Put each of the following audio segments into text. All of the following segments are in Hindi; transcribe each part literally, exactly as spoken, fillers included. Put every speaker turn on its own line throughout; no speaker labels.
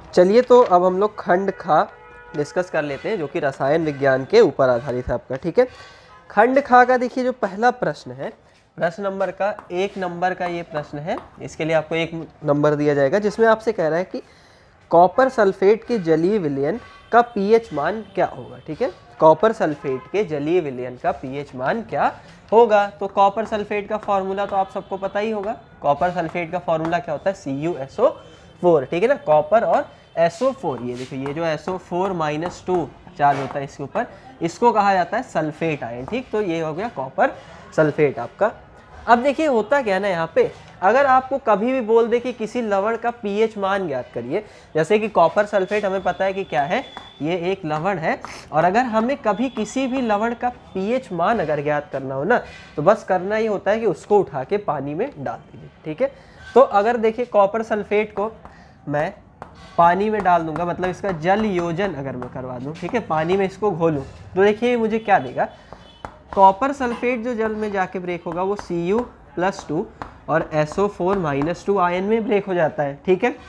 चलिए तो अब हम लोग खंड खा डिस्कस कर लेते हैं, जो कि रसायन विज्ञान के ऊपर आधारित है आपका। ठीक है, खंड खा का देखिए जो पहला प्रश्न है, प्रश्न नंबर का एक नंबर का ये प्रश्न है, इसके लिए आपको एक नंबर दिया जाएगा, जिसमें आपसे कह रहा है कि कॉपर सल्फेट के जलीय विलयन का पीएच मान क्या होगा। ठीक है, कॉपर सल्फेट के जलीय विलयन का पीएच मान क्या होगा। तो कॉपर सल्फेट का फॉर्मूला तो आप सबको पता ही होगा। कॉपर सल्फेट का फॉर्मूला क्या होता है, C U S O four. ठीक है ना, कॉपर और एस ओ फोर, ये देखो ये जो S O four minus two charge होता है इसके ऊपर, इसको कहा जाता है सल्फेट आयन। ठीक, तो ये हो गया कॉपर सल्फेट आपका। अब देखिए होता क्या ना, यहाँ पे अगर आपको कभी भी बोल दे कि किसी लवण का पीएच मान ज्ञात करिए, जैसे कि कॉपर सल्फेट हमें पता है कि क्या है, ये एक लवण है, और अगर हमें कभी किसी भी लवण का पीएच मान अगर ज्ञात करना हो ना, तो बस करना ही होता है कि उसको उठा के पानी में डाल दीजिए। ठीक है, तो अगर देखिए कॉपर सल्फेट को मैं पानी में डाल दूंगा, मतलब इसका जल योजन अगर मैं करवा दूं, ठीक है, पानी में इसको घोलूं, तो देखिए मुझे क्या देगा, कॉपर सल्फेट जो जल में जाके ब्रेक होगा वो सी यू प्लस टू और S O four minus two ion में ब्रेक हो जाता है। ठीक है,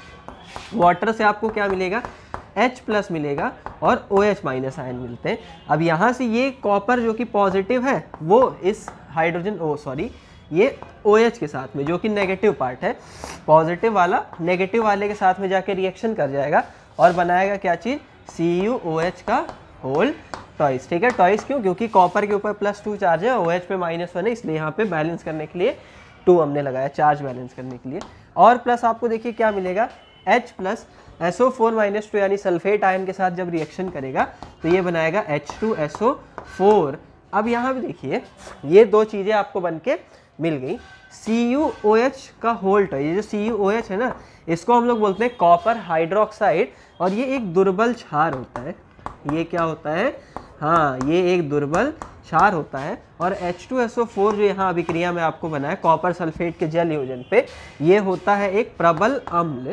वाटर से आपको क्या मिलेगा, H प्लस मिलेगा और OH माइनस आयन मिलते हैं। अब यहाँ से ये कॉपर जो कि पॉजिटिव है वो इस हाइड्रोजन ओ सॉरी ये OH के साथ में, जो कि नेगेटिव पार्ट है, पॉजिटिव वाला नेगेटिव वाले के साथ में जाके रिएक्शन कर जाएगा और बनाएगा क्या चीज़, सी यू ओ एच का होल टॉइस। ठीक है, टॉइस क्यों, क्योंकि कॉपर के ऊपर प्लस टू चार्ज है, OH पे माइनस वन है, इसलिए यहाँ पे बैलेंस करने के लिए टू हमने लगाया, चार्ज बैलेंस करने के लिए। और प्लस आपको देखिए क्या मिलेगा, H plus S O four minus two यानी सल्फेट आयन के साथ जब रिएक्शन करेगा तो ये बनाएगा H two S O four. अब यहाँ भी देखिए ये दो चीज़ें आपको बन के मिल गई, सी यू ओ एच का होल टॉइस। ये जो सी यू ओ एच है ना, इसको हम लोग बोलते हैं कॉपर हाइड्रोक्साइड, और ये एक दुर्बल क्षार होता है। ये क्या होता है, हाँ ये एक दुर्बल क्षार होता है। और H two S O four जो यहाँ अभिक्रिया में आपको बना है कॉपर सल्फेट के जल योजन पे, ये होता है एक प्रबल अम्ल,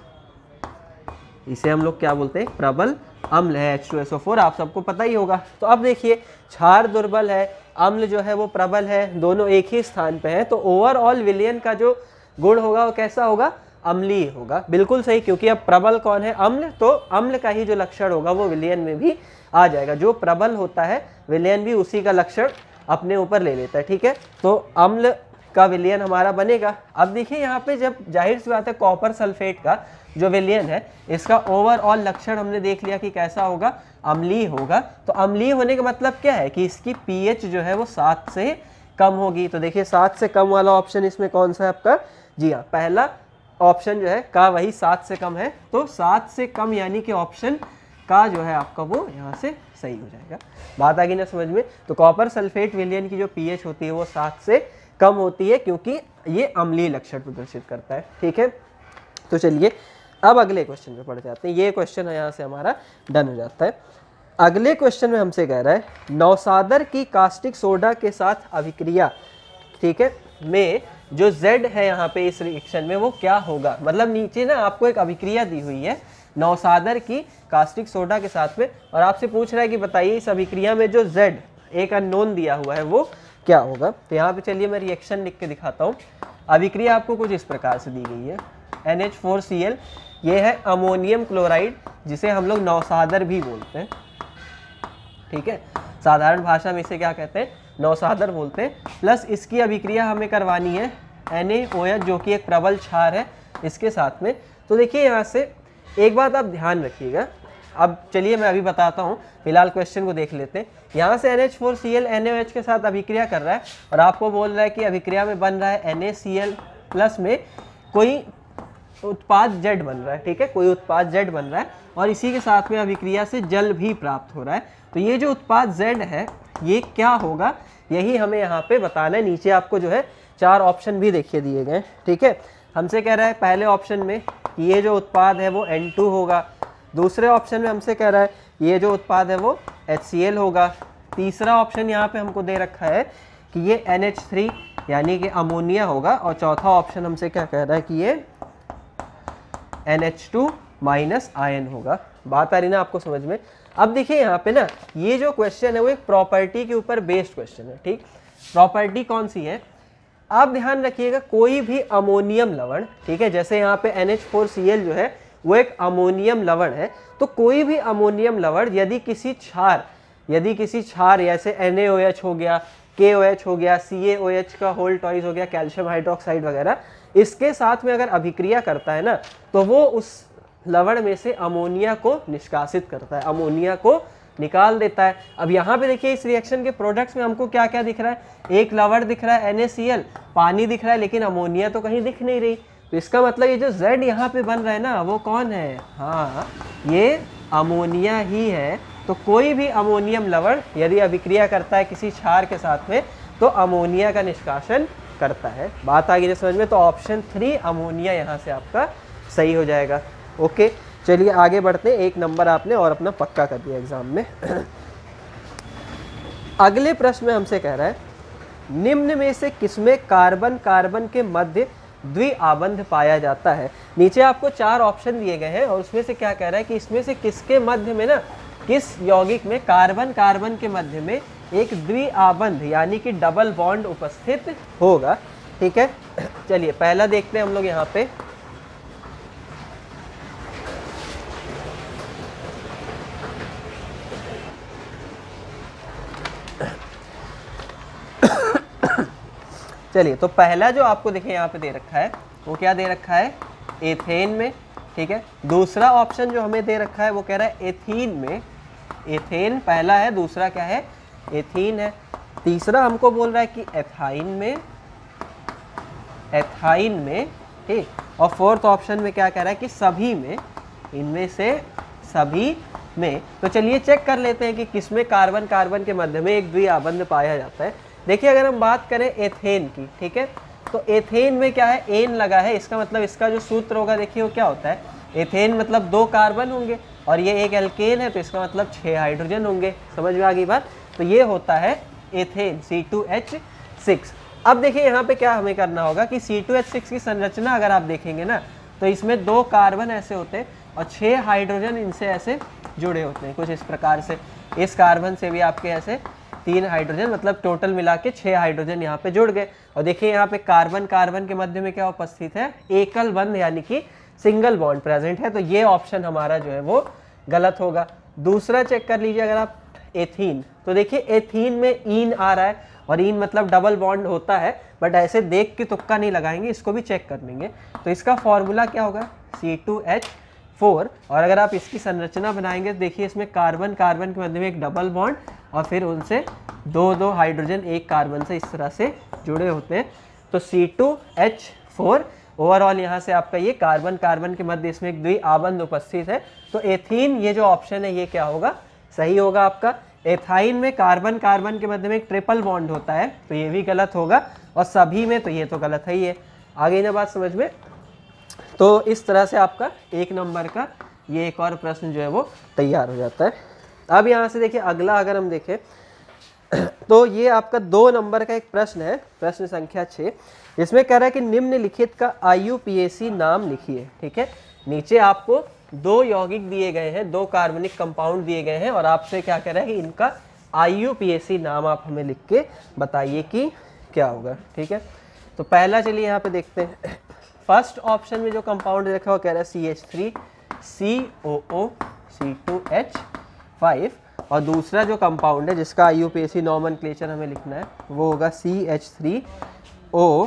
इसे हम लोग क्या बोलते हैं, प्रबल अम्ल है H two S O four, आप सबको पता ही होगा। तो अब देखिए क्षार दुर्बल है, अम्ल जो है वो प्रबल है, दोनों एक ही स्थान पे हैं, तो ओवरऑल विलयन का जो गुण होगा वो कैसा होगा, अम्लीय होगा। बिल्कुल सही, क्योंकि अब प्रबल कौन है, अम्ल, तो अम्ल का ही जो लक्षण होगा वो विलयन में भी आ जाएगा। जो प्रबल होता है विलयन भी उसी का लक्षण अपने ऊपर ले लेता है। ठीक है, तो अम्ल का विलयन हमारा बनेगा। अब देखिए यहाँ पे जब जाहिर सी बात है कॉपर सल्फेट का जो विलयन है, इसका ओवरऑल लक्षण हमने देख लिया कि कैसा होगा, अम्लीय होगा। तो अम्लीय होने का मतलब क्या है कि इसकी पीएच जो है वो सात से कम होगी। तो देखिए सात से कम वाला ऑप्शन इसमें कौन सा है आपका, जी हाँ पहला ऑप्शन जो है का वही सात से कम है, तो सात से कम यानी कि ऑप्शन का जो है आपका वो यहाँ से सही हो जाएगा। बात आ गई ना समझ में। तो कॉपर सल्फेट विलयन की जो पीएच होती है वो सात से कम होती है, क्योंकि ये अम्लीय लक्षण प्रदर्शित करता है। ठीक है, तो चलिए अब अगले क्वेश्चन में पढ़ जाते हैं। ये क्वेश्चन यहाँ से हमारा डन हो जाता है। अगले क्वेश्चन में हमसे कह रहा है नौसादर की कास्टिक सोडा के साथ अभिक्रिया, ठीक है, में जो Z है यहाँ पे इस रिएक्शन में वो क्या होगा। मतलब नीचे ना आपको एक अभिक्रिया दी हुई है नौसादर की कास्टिक सोडा के साथ में, और आपसे पूछ रहा है कि बताइए इस अभिक्रिया में जो Z एक अननोन दिया हुआ है वो क्या होगा। तो यहाँ पे चलिए मैं रिएक्शन लिख के दिखाता हूँ। अभिक्रिया आपको कुछ इस प्रकार से दी गई है, N H four C L, ये है अमोनियम क्लोराइड, जिसे हम लोग नौसादर भी बोलते हैं। ठीक है, साधारण भाषा में इसे क्या कहते हैं, नौसादर बोलते हैं। प्लस इसकी अभिक्रिया हमें करवानी है एन ए ओ एच, जो कि एक प्रबल क्षार है, इसके साथ में। तो देखिए यहाँ से एक बात आप ध्यान रखिएगा। अब चलिए मैं अभी बताता हूँ, फिलहाल क्वेश्चन को देख लेते हैं। यहाँ से N H four C L N A O H के साथ अभिक्रिया कर रहा है, और आपको बोल रहा है कि अभिक्रिया में बन रहा है N A C L plus में कोई उत्पाद Z बन रहा है। ठीक है, कोई उत्पाद Z बन रहा है, और इसी के साथ में अभिक्रिया से जल भी प्राप्त हो रहा है। तो ये जो उत्पाद Z है ये क्या होगा, यही हमें यहाँ पे बताना है। नीचे आपको जो है चार ऑप्शन भी देखिए दिए गए। ठीक है, हमसे कह रहा है पहले ऑप्शन में कि ये जो उत्पाद है वो एन टू होगा, दूसरे ऑप्शन में हमसे कह रहा है ये जो उत्पाद है वो एच सी एल होगा, तीसरा ऑप्शन यहाँ पे हमको दे रखा है कि ये एन एच थ्री यानी कि अमोनिया होगा, और चौथा ऑप्शन हमसे क्या कह रहा है कि ये N H two minus ion होगा। बात आ रही ना आपको समझ में। अब देखिए यहाँ पे ना ये जो क्वेश्चन है वो एक प्रॉपर्टी के ऊपर बेस्ड क्वेश्चन है। ठीक, प्रॉपर्टी कौन सी है, आप ध्यान रखिएगा, कोई भी अमोनियम लवण, ठीक है, जैसे यहाँ पे N H four C L जो है वो एक अमोनियम लवण है। तो कोई भी अमोनियम लवण यदि किसी क्षार यदि किसी क्षार जैसे एन ए ओ एच हो गया, के ओ एच हो गया, सी ए ओ एच का होल टॉइज हो गया, कैल्शियम हाइड्रोक्साइड वगैरह, इसके साथ में अगर अभिक्रिया करता है ना तो वो उस लवण में से अमोनिया को निष्कासित करता है, अमोनिया को निकाल देता है। अब यहाँ पे देखिए इस रिएक्शन के प्रोडक्ट्स में हमको क्या क्या दिख रहा है, एक लवण दिख रहा है एन ए सी एल, पानी दिख रहा है, लेकिन अमोनिया तो कहीं दिख नहीं रही। तो इसका मतलब ये जो Z यहाँ पे बन रहा है ना वो कौन है, हाँ ये अमोनिया ही है। तो कोई भी अमोनियम लवण यदि अभिक्रिया करता है किसी क्षार के साथ में तो अमोनिया का निष्कासन करता है। बात आ गई ना समझ में। तो ऑप्शन थ्री अमोनिया यहाँ से आपका सही हो जाएगा। ओके चलिए आगे बढ़ते हैं, एक नंबर आपने और अपना पक्का कर दिया एग्जाम में। अगले प्रश्न में हमसे कह रहा है निम्न में से किसमें कार्बन कार्बन के मध्य द्विआबंध पाया जाता है। नीचे आपको चार ऑप्शन दिए गए हैं और उसमें से क्या कह रहा है कि इसमें से किसके मध्य में ना, किस यौगिक में कार्बन कार्बन के मध्य में एक द्विआबंध यानी कि डबल बॉन्ड उपस्थित होगा। ठीक है चलिए पहला देखते हैं हम लोग यहाँ पे। चलिए तो पहला जो आपको देखें यहाँ पे दे रखा है वो क्या दे रखा है, एथेन में। ठीक है दूसरा ऑप्शन जो हमें दे रखा है वो कह रहा है एथीन में, एथेन पहला है, दूसरा क्या है एथीन है। तीसरा हमको बोल रहा है कि एथाइन में, एथाइन में। ठीक और फोर्थ ऑप्शन में क्या कह रहा है कि सभी में, इनमें से सभी में। तो चलिए चेक कर लेते हैं कि किसमें कार्बन कार्बन के मध्य में एक द्विआबंध पाया जाता है। देखिए अगर हम बात करें एथेन की, ठीक है तो एथेन में क्या है, एन लगा है, इसका मतलब इसका जो सूत्र होगा देखिए वो क्या होता है, एथेन मतलब दो कार्बन होंगे और ये एक एल्केन है तो इसका मतलब छः हाइड्रोजन होंगे। समझ में आ गई बात। तो ये होता है ethane C two H six. अब देखिए यहाँ पे क्या हमें करना होगा कि सी टू एच सिक्स की संरचना अगर आप देखेंगे ना तो इसमें दो कार्बन ऐसे होते हैं और छः हाइड्रोजन इनसे ऐसे जुड़े होते हैं कुछ इस प्रकार से। इस कार्बन से भी आपके ऐसे तीन हाइड्रोजन, मतलब टोटल मिला के छः हाइड्रोजन यहाँ पे जुड़ गए। और देखिए यहाँ पे कार्बन कार्बन के मध्य में क्या उपस्थित है, एकल बंध यानी कि सिंगल बॉन्ड प्रेजेंट है। तो ये ऑप्शन हमारा जो है वो गलत होगा। दूसरा चेक कर लीजिए अगर आप एथीन, तो देखिए एथीन में ईन आ रहा है और ईन मतलब डबल बॉन्ड होता है, बट ऐसे देख के तुक्का नहीं लगाएंगे, इसको भी चेक कर लेंगे। तो इसका फॉर्मूला क्या होगा सी टू एच फोर। और अगर आप इसकी संरचना बनाएंगे तो देखिए इसमें कार्बन कार्बन के मध्य में एक डबल बॉन्ड और फिर उनसे दो दो हाइड्रोजन एक कार्बन से इस तरह से जुड़े होते हैं। तो C two H four overall यहाँ से आपका ये कार्बन कार्बन के मध्य इसमें एक द्विआबंध उपस्थित है। तो एथीन ये जो ऑप्शन है ये क्या होगा, सही होगा आपका। एथाइन में कार्बन कार्बन के मध्य में एक ट्रिपल बॉन्ड होता है तो ये भी गलत होगा, और सभी में तो ये तो गलत है ही है। आ गई ना बात समझ में। तो इस तरह से आपका एक नंबर का ये एक और प्रश्न जो है वो तैयार हो जाता है। अब यहाँ से देखिए अगला अगर हम देखें तो ये आपका दो नंबर का एक प्रश्न है, प्रश्न संख्या छः। इसमें कह रहा है कि निम्नलिखित का आई यू पी ए सी नाम लिखिए। ठीक है नीचे आपको दो यौगिक दिए गए हैं, दो कार्बनिक कंपाउंड दिए गए हैं और आपसे क्या कह रहा है कि इनका आई यू पी ए सी नाम आप हमें लिख के बताइए कि क्या होगा। ठीक है तो पहला चलिए यहाँ पे देखते हैं। फर्स्ट ऑप्शन में जो कंपाउंड रखा है वो कह रहा है C H three C O O C two H five, और दूसरा जो कंपाउंड है जिसका I U P A C nomenclature हमें लिखना है वो होगा C H three O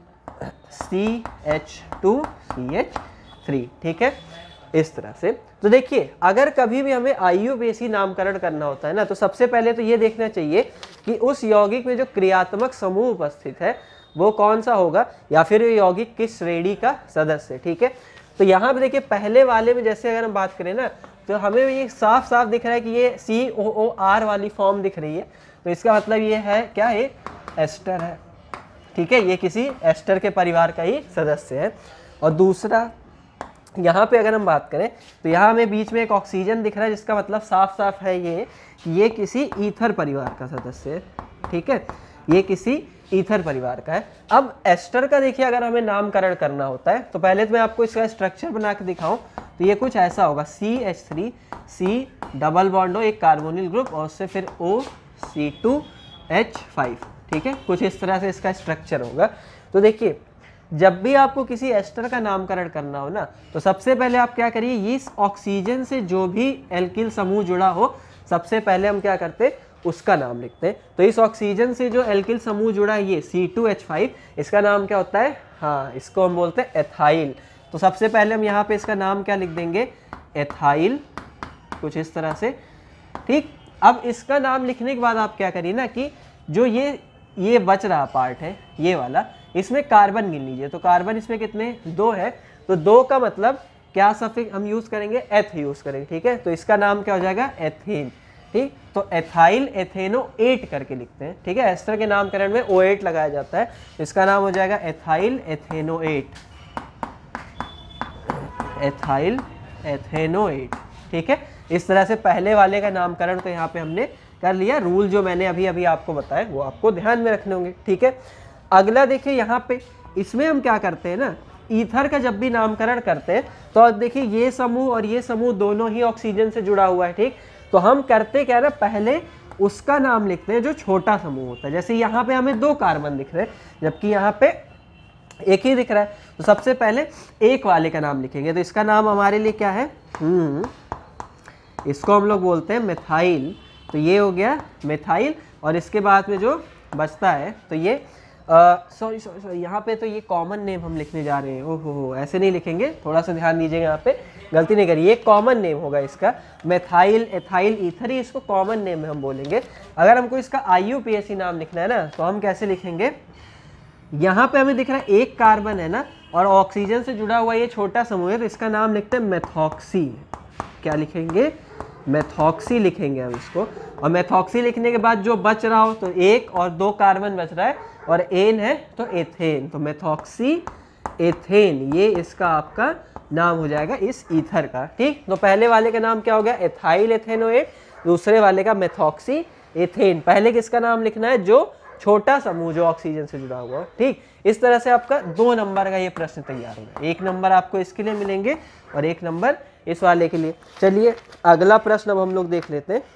C H two C H three. ठीक है इस तरह से। तो देखिए अगर कभी भी हमें आई यू पी ए सी नामकरण करना होता है ना तो सबसे पहले तो ये देखना चाहिए कि उस यौगिक में जो क्रियात्मक समूह उपस्थित है वो कौन सा होगा या फिर ये यौगिक किस श्रेणी का सदस्य है। ठीक है तो यहाँ पे देखिए पहले वाले में जैसे अगर हम बात करें ना तो हमें ये साफ साफ दिख रहा है कि ये सी ओ ओ आर वाली फॉर्म दिख रही है, तो इसका मतलब ये है क्या, ये एस्टर है। ठीक है ये किसी एस्टर के परिवार का ही सदस्य है। और दूसरा यहाँ पे अगर हम बात करें तो यहाँ हमें बीच में एक ऑक्सीजन दिख रहा है जिसका मतलब साफ साफ है ये कि ये किसी ईथर परिवार का सदस्य है। ठीक है ये किसी ईथर परिवार का है। अब एस्टर का देखिए अगर हमें नामकरण करना होता है तो पहले तो मैं आपको इसका स्ट्रक्चर बना के दिखाऊं तो ये कुछ ऐसा होगा C H three C double bond हो एक कार्बोनिल ग्रुप और उससे फिर O C two H five. ठीक है कुछ इस तरह से इसका स्ट्रक्चर होगा। तो देखिए जब भी आपको किसी एस्टर का नामकरण करना हो ना, तो सबसे पहले आप क्या करिए, इस ऑक्सीजन से जो भी एल्किल समूह जुड़ा हो, सबसे पहले हम क्या करते, उसका नाम लिखते हैं। तो इस ऑक्सीजन से जो एल्किल समूह जुड़ा है ये सी टू एच फाइव, इसका नाम क्या होता है, हाँ इसको हम बोलते हैं एथाइल। तो सबसे पहले हम यहाँ पे इसका नाम क्या लिख देंगे, एथाइल, कुछ इस तरह से, ठीक। अब इसका नाम लिखने के बाद आप क्या करिए ना कि जो ये ये बच रहा पार्ट है ये वाला, इसमें कार्बन गिन लीजिए। तो कार्बन इसमें कितने, दो है, तो दो का मतलब क्या सफिक्स हम यूज करेंगे, एथ यूज करेंगे, ठीक है। तो इसका नाम क्या हो जाएगा, एथेन, ठीक। तो एथाइल एथेनोएट करके लिखते हैं, ठीक है। एस्टर के नामकरण में ओ एट लगाया जाता है, इसका नाम हो जाएगा एथाइल एथेनोएट, एथाइल एथेनोएट, ठीक है। इस तरह से पहले वाले का नामकरण तो यहाँ पे हमने कर लिया। रूल जो मैंने अभी अभी आपको बताया वो आपको ध्यान में रखने होंगे, ठीक है। अगला देखिए यहाँ पे, इसमें हम क्या करते हैं ना, ईथर का जब भी नामकरण करते हैं तो अब देखिए ये समूह और ये समूह दोनों ही ऑक्सीजन से जुड़ा हुआ है, ठीक। तो हम करते क्या ना, पहले उसका नाम लिखते हैं जो छोटा समूह होता है। जैसे यहाँ पे हमें दो कार्बन दिख रहे हैं जबकि यहाँ पे एक ही दिख रहा है, तो सबसे पहले एक वाले का नाम लिखेंगे। तो इसका नाम हमारे लिए क्या है, हम्म इसको हम लोग बोलते हैं मिथाइल। तो ये हो गया मिथाइल, और इसके बाद में जो बचता है तो ये सॉरी सॉरी सॉरी यहाँ पे तो ये कॉमन नेम हम लिखने जा रहे हैं, ओहो हो ऐसे नहीं लिखेंगे, थोड़ा सा ध्यान दीजिएगा, यहाँ पे गलती नहीं करिए। ये कॉमन नेम होगा इसका, मेथाइल एथाइल ईथर, ही इसको कॉमन नेम में हम बोलेंगे। अगर हमको इसका I U P S C नाम लिखना है ना, तो हम कैसे लिखेंगे, यहाँ पे हमें दिख रहा है एक कार्बन है ना, और ऑक्सीजन से जुड़ा हुआ ये छोटा समूह है, तो इसका नाम लिखते हैं मेथॉक्सी। क्या लिखेंगे, मेथॉक्सी लिखेंगे हम इसको। और मेथॉक्सी लिखने के बाद जो बच रहा हो, तो एक और दो कार्बन बच रहा है और एन है तो एथेन, तो मेथॉक्सी एथेन, ये इसका आपका नाम हो जाएगा इस ईथर का, ठीक। तो पहले वाले का नाम क्या हो गया, एथाइल एथेनोएट, दूसरे वाले का मेथॉक्सी एथेन। पहले किसका नाम लिखना है, जो छोटा समूह जो ऑक्सीजन से जुड़ा हुआ, ठीक। इस तरह से आपका दो नंबर का ये प्रश्न तैयार होगा, एक नंबर आपको इसके लिए मिलेंगे और एक नंबर इस वाले के लिए। चलिए अगला प्रश्न अब हम लोग देख लेते हैं।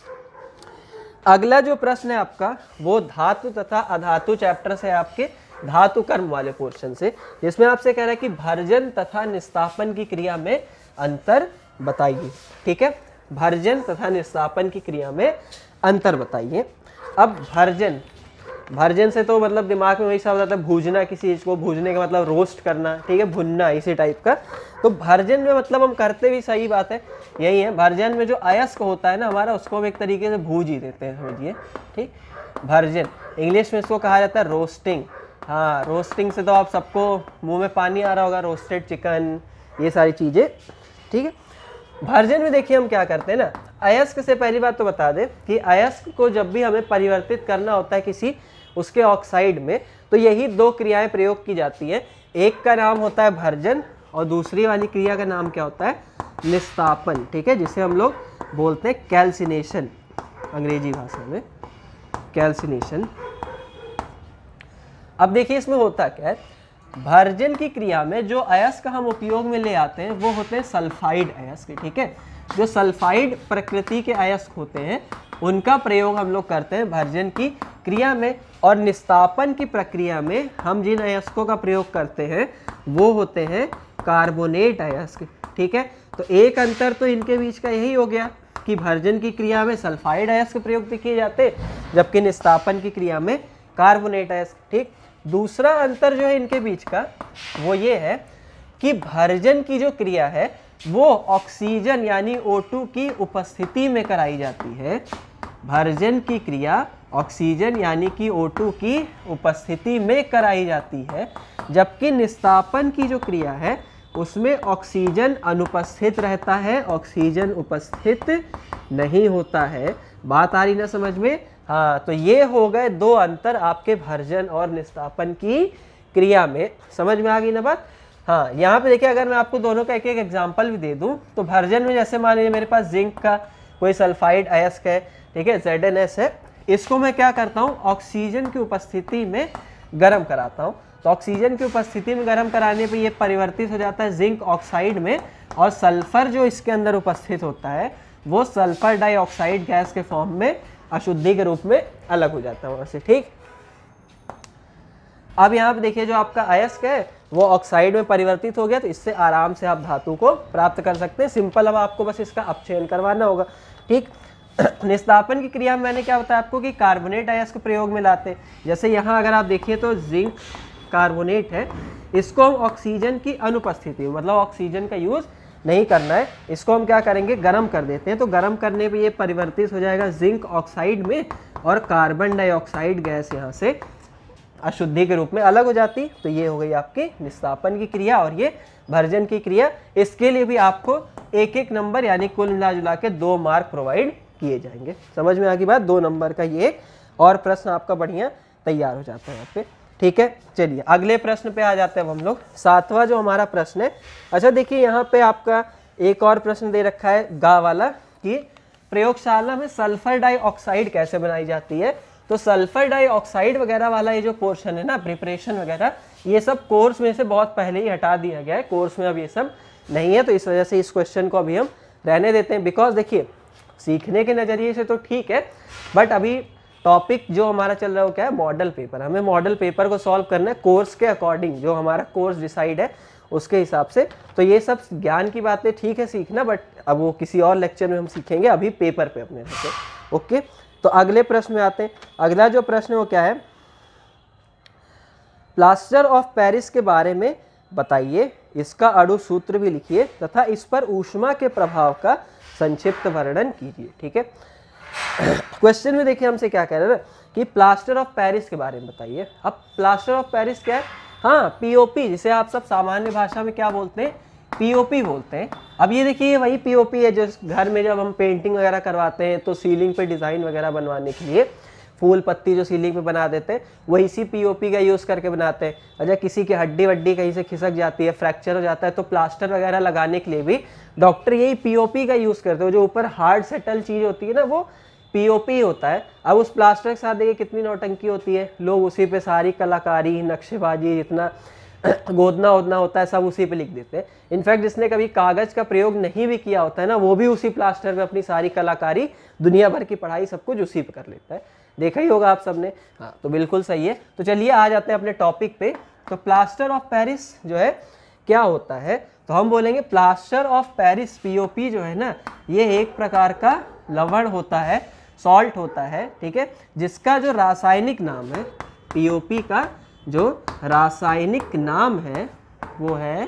अगला जो प्रश्न है आपका वो धातु तथा अधातु चैप्टर से, आपके धातु कर्म वाले पोर्शन से, जिसमें आपसे कह रहा है कि भर्जन तथा निस्तापन की क्रिया में अंतर बताइए, ठीक है। भर्जन तथा निस्तापन की क्रिया में अंतर बताइए। अब भर्जन, भर्जन से तो मतलब दिमाग में वही सा होता है, भूजना, किसी चीज को भूजने का मतलब रोस्ट करना, ठीक है, भुनना, इसी टाइप का। तो भर्जन में मतलब हम करते भी सही बात है यही है, भर्जन में जो अयस्क होता है ना हमारा, उसको हम एक तरीके से भूज ही देते हैं, समझिए, ठीक। भर्जन इंग्लिश में इसको कहा जाता है रोस्टिंग। हाँ, रोस्टिंग से तो आप सबको मुंह में पानी आ रहा होगा, रोस्टेड चिकन, ये सारी चीजें, ठीक है। भर्जन में देखिए हम क्या करते हैं ना, अयस्क से पहली बात तो बता दें कि अयस्क को जब भी हमें परिवर्तित करना होता है किसी उसके ऑक्साइड में, तो यही दो क्रियाएं प्रयोग की जाती हैं। एक का नाम होता है भर्जन और दूसरी वाली क्रिया का नाम क्या होता है, निस्तापन, ठीक है, जिसे हम लोग बोलते हैं कैल्सिनेशन, अंग्रेजी भाषा में कैल्सिनेशन। अब देखिए इसमें होता क्या है, भर्जन की क्रिया में जो अयस्क हम उपयोग में ले आते हैं वो होते हैं सल्फाइड अयस्क, ठीक है। जो सल्फाइड प्रकृति के अयस्क होते हैं उनका प्रयोग हम लोग करते हैं भर्जन की क्रिया में। और निस्तापन की प्रक्रिया में हम जिन अयस्कों का प्रयोग करते हैं वो होते हैं कार्बोनेट अयस्क, ठीक है। तो एक अंतर तो इनके बीच का यही हो गया कि भर्जन की क्रिया में सल्फाइड अयस्क प्रयोग किए जाते, जबकि निस्तापन की क्रिया में कार्बोनेट अयस्क, ठीक। दूसरा अंतर जो है इनके बीच का वो ये है कि भर्जन की जो क्रिया है वो ऑक्सीजन यानी ओ टू की उपस्थिति में कराई जाती है। भर्जन की क्रिया ऑक्सीजन यानी कि ओ टू की उपस्थिति में कराई जाती है, जबकि निस्तापन की जो क्रिया है उसमें ऑक्सीजन अनुपस्थित रहता है, ऑक्सीजन उपस्थित नहीं होता है। बात आ रही ना समझ में? हाँ, तो ये हो गए दो अंतर आपके भर्जन और निस्तापन की क्रिया में। समझ में आ गई ना बात? हाँ, यहाँ पे देखिए अगर मैं आपको दोनों का एक एक एग्जाम्पल भी दे दूँ तो भर्जन में जैसे मान लीजिए मेरे पास जिंक का कोई सल्फाइड अयस्क है, ठीक है, जेड एन एस है, इसको मैं क्या करता हूँ ऑक्सीजन की उपस्थिति में गर्म कराता हूँ। तो ऑक्सीजन की उपस्थिति में गर्म कराने पे ये परिवर्तित हो जाता है जिंक ऑक्साइड में, और सल्फर जो इसके अंदर उपस्थित होता है वो सल्फर डाइऑक्साइड गैस के फॉर्म में अशुद्धि के रूप में अलग हो जाता है वहाँ से, ठीक। अब यहाँ पे देखिए जो आपका अयस्क है वो ऑक्साइड में परिवर्तित हो गया, तो इससे आराम से आप धातु को प्राप्त कर सकते हैं। सिंपल, अब आपको बस इसका अपचयन करवाना होगा। ठीक, निस्तापन की क्रिया में मैंने क्या बताया आपको कि कार्बोनेट अयस्क प्रयोग में लाते हैं। जैसे यहाँ अगर आप देखिए तो जिंक कार्बोनेट है, इसको हम ऑक्सीजन की अनुपस्थिति में, मतलब ऑक्सीजन का यूज़ नहीं करना है, इसको हम क्या करेंगे, गर्म कर देते हैं। तो गर्म करने पे ये परिवर्तित हो जाएगा जिंक ऑक्साइड में और कार्बन डाइऑक्साइड गैस यहाँ से अशुद्धि के रूप में अलग हो जाती। तो ये हो गई आपकी निस्तापन की क्रिया और ये भर्जन की क्रिया। इसके लिए भी आपको एक एक नंबर यानी कुल मिला जुला के दो मार्क प्रोवाइड किए जाएंगे। समझ में आ गई बात, दो नंबर का ये और प्रश्न आपका बढ़िया तैयार हो जाता है यहाँ पे। ठीक है, चलिए अगले प्रश्न पे आ जाते हैं हम लोग। सातवां जो हमारा प्रश्न है, अच्छा देखिए यहाँ पे आपका एक और प्रश्न दे रखा है गा वाला कि प्रयोगशाला में सल्फर डाइऑक्साइड कैसे बनाई जाती है। तो सल्फर डाइऑक्साइड वगैरह वाला ये जो पोर्शन है ना, प्रिपरेशन वगैरह, ये सब कोर्स में से बहुत पहले ही हटा दिया गया है, कोर्स में अब ये सब नहीं है। तो इस वजह से इस क्वेश्चन को अभी हम रहने देते हैं। बिकॉज देखिए सीखने के नज़रिए से तो ठीक है, बट अभी टॉपिक जो हमारा चल रहा है वो क्या है, मॉडल पेपर। हमें मॉडल पेपर को सॉल्व करना है कोर्स के अकॉर्डिंग, जो हमारा कोर्स डिसाइड है उसके हिसाब से। तो ये सब ज्ञान की बातें ठीक है सीखना, बट अब वो किसी और लेक्चर में हम सीखेंगे, अभी पेपर पे अपने से। ओके, तो अगले प्रश्न में आते हैं। अगला जो प्रश्न है वो क्या है, प्लास्टर ऑफ पेरिस के बारे में बताइए, इसका अणु सूत्र भी लिखिए तथा इस पर ऊष्मा के प्रभाव का संक्षिप्त वर्णन कीजिए। ठीक है, क्वेश्चन में देखिए हमसे क्या कह रहे हैं कि प्लास्टर ऑफ पेरिस के बारे में बताइए। अब प्लास्टर ऑफ पेरिस क्या है, हाँ पीओपी, जिसे आप सब सामान्य भाषा में क्या बोलते हैं, पीओपी बोलते हैं। अब ये देखिए वही पीओपी है जो घर में जब हम पेंटिंग वगैरह करवाते हैं तो सीलिंग पे डिज़ाइन वगैरह बनवाने के लिए फूल पत्ती जो सीलिंग पे बना देते हैं, वही सी पीओपी का यूज़ करके बनाते हैं। अगर किसी की हड्डी वड्डी कहीं से खिसक जाती है, फ्रैक्चर हो जाता है, तो प्लास्टर वगैरह लगाने के लिए भी डॉक्टर यही पीओपी का यूज़ करते हैं। जो ऊपर हार्ड सेटल चीज़ होती है ना, वो पीओपी होता है। अब उस प्लास्टर के साथ देखिए कितनी नौटंकी होती है, लोग उसी पे सारी कलाकारी नक्शेबाजी जितना गोदना वोदना होता है सब उसी पे लिख देते हैं। इनफैक्ट जिसने कभी कागज़ का प्रयोग नहीं भी किया होता है ना, वो भी उसी प्लास्टर पे अपनी सारी कलाकारी, दुनिया भर की पढ़ाई सब कुछ उसी पे कर लेता है। देखा ही होगा आप सबने। हाँ, तो बिल्कुल सही है। तो चलिए आ जाते हैं अपने टॉपिक पे। तो प्लास्टर ऑफ पेरिस जो है क्या होता है, तो हम बोलेंगे प्लास्टर ऑफ पेरिस पीओपी जो है ना, ये एक प्रकार का लवण होता है, सॉल्ट होता है। ठीक है, जिसका जो रासायनिक नाम है, पीओपी का जो रासायनिक नाम है वो है,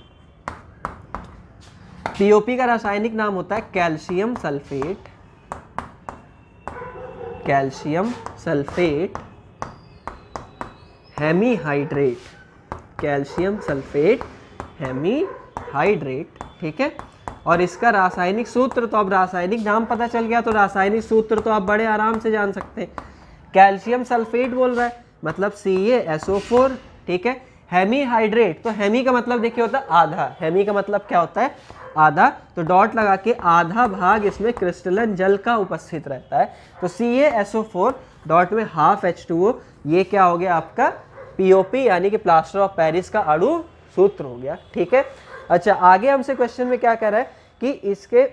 पीओपी का रासायनिक नाम होता है calcium sulphate, calcium sulphate hemihydrate, calcium sulphate hemihydrate. ठीक है, और इसका रासायनिक सूत्र, तो अब रासायनिक नाम पता चल गया तो रासायनिक सूत्र तो आप बड़े आराम से जान सकते हैं। कैल्शियम सल्फेट बोल रहा है मतलब सी ए एस ओ फोर। ठीक है, हेमीहाइड्रेट, तो हेमी का मतलब देखिए होता है आधा, हेमी का मतलब क्या होता है, आधा। तो डॉट लगा के आधा भाग इसमें क्रिस्टलन जल का उपस्थित रहता है। तो C A S O four dot में हाफ एच टू ओ, ये क्या हो गया आपका पीओपी यानी कि प्लास्टर ऑफ पेरिस का अणु सूत्र हो गया। ठीक है, अच्छा आगे हमसे क्वेश्चन में क्या कह रहा है कि इसके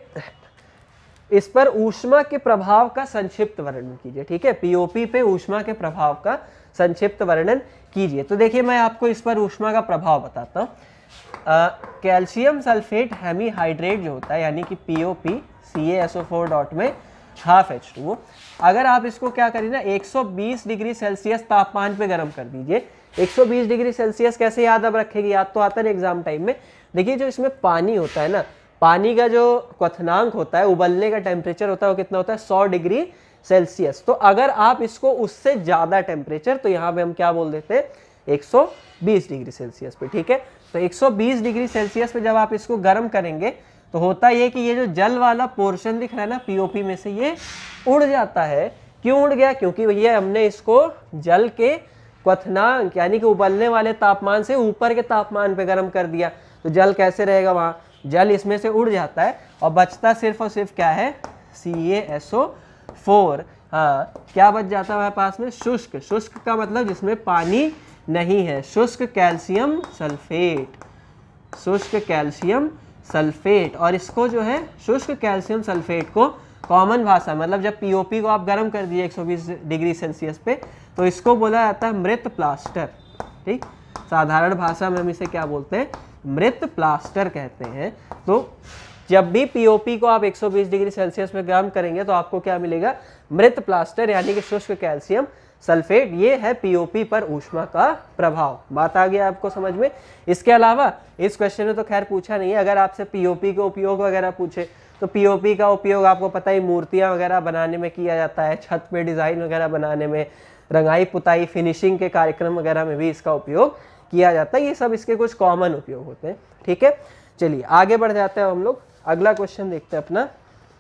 इस पर ऊष्मा के प्रभाव का संक्षिप्त वर्णन कीजिए। ठीक है, पीओपी पे ऊष्मा के प्रभाव का संक्षिप्त वर्णन कीजिए। तो देखिए मैं आपको इस पर ऊष्मा का प्रभाव बताता हूँ। कैल्शियम सल्फेट हेमीहाइड्रेट जो होता है यानी कि POP C A S O four dot में हाफ एच टू ओ, अगर आप इसको क्या करिए ना एक सौ बीस डिग्री सेल्सियस तापमान पे गर्म कर दीजिए। एक सौ बीस डिग्री सेल्सियस कैसे याद अब रखेगी, याद तो आता है एग्जाम टाइम में। देखिए जो इसमें पानी होता है ना, पानी का जो क्वथनांक होता है, उबलने का टेम्परेचर होता है वो कितना होता है, सौ डिग्री सेल्सियस। तो अगर आप इसको उससे ज़्यादा टेम्परेचर, तो यहाँ पे हम क्या बोल देते हैं एक सौ बीस डिग्री सेल्सियस पे। ठीक है, तो एक सौ बीस डिग्री सेल्सियस पे जब आप इसको गर्म करेंगे तो होता ये कि ये जो जल वाला पोर्शन दिख रहा है ना पीओपी में से, ये उड़ जाता है। क्यों उड़ गया, क्योंकि भैया हमने इसको जल के क्वथनांक यानी कि उबलने वाले तापमान से ऊपर के तापमान पे गर्म कर दिया। तो जल कैसे रहेगा, वहाँ जल इसमें से उड़ जाता है और बचता सिर्फ और सिर्फ क्या है, सी ए एस ओ फोर। हाँ, क्या बच जाता है हमारे पास में, शुष्क। शुष्क का मतलब जिसमें पानी नहीं है, शुष्क कैल्शियम सल्फेट, शुष्क कैल्शियम सल्फेट। और इसको जो है शुष्क कैल्शियम सल्फेट को कॉमन भाषा मतलब जब पीओपी को आप गर्म कर दिए एक सौ बीस डिग्री सेल्सियस पे, तो इसको बोला जाता है मृत प्लास्टर। ठीक, साधारण भाषा में हम इसे क्या बोलते हैं, मृत प्लास्टर कहते हैं। तो जब भी पीओपी को आप एक सौ बीस डिग्री सेल्सियस में गर्म करेंगे तो आपको क्या मिलेगा, मृत प्लास्टर यानी कि शुष्क कैल्शियम सल्फेट। ये है पीओपी पर ऊष्मा का प्रभाव। बात आ गया आपको समझ में। इसके अलावा इस क्वेश्चन में तो खैर पूछा नहीं है, अगर आपसे पीओपी का उपयोग वगैरह पूछे तो पीओपी का उपयोग आपको पता ही मूर्तियां वगैरह बनाने में किया जाता है, छत पे डिज़ाइन वगैरह बनाने में, रंगाई पुताई फिनिशिंग के कार्यक्रम वगैरह में भी इसका उपयोग किया जाता है। ये सब इसके कुछ कॉमन उपयोग होते हैं। ठीक है, चलिए आगे बढ़ जाते हैं हम लोग। अगला क्वेश्चन देखते हैं अपना।